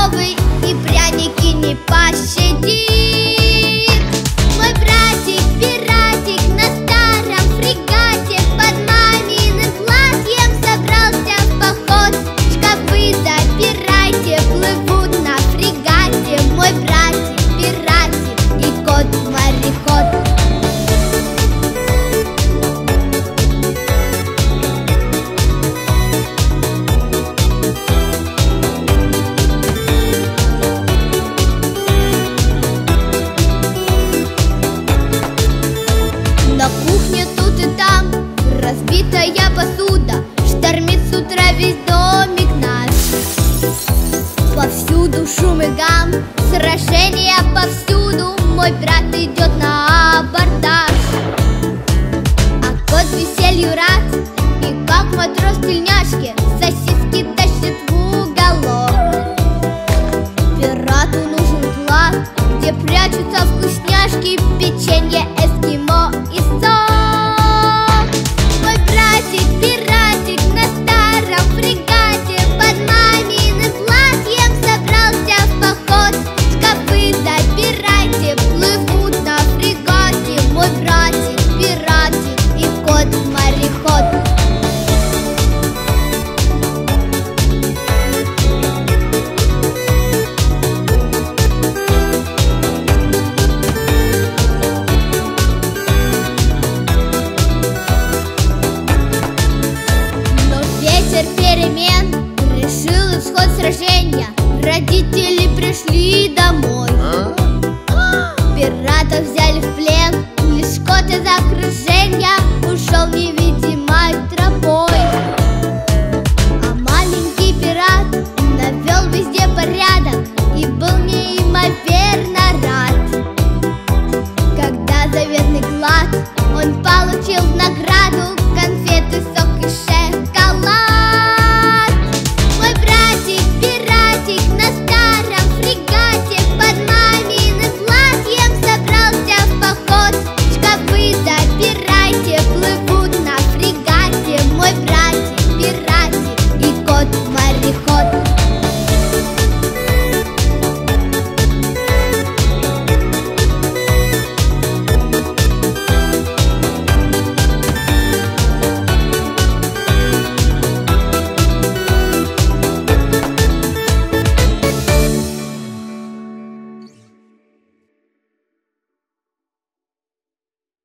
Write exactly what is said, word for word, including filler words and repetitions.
суровый и пряники не пощадит. Мой братик-пиратик на старом фрегате под маминым платьем собрался в поход. Шкафы запирайте, плывут на фрегате мой братик-пиратик и кот-мореход. На кухне тут и там разбитая посуда, штормит с утра весь домик наш. Повсюду шум и гам, сражения повсюду, мой брат идет на абордаж. А кот веселью рад, и как матрос в тельняшке, сосед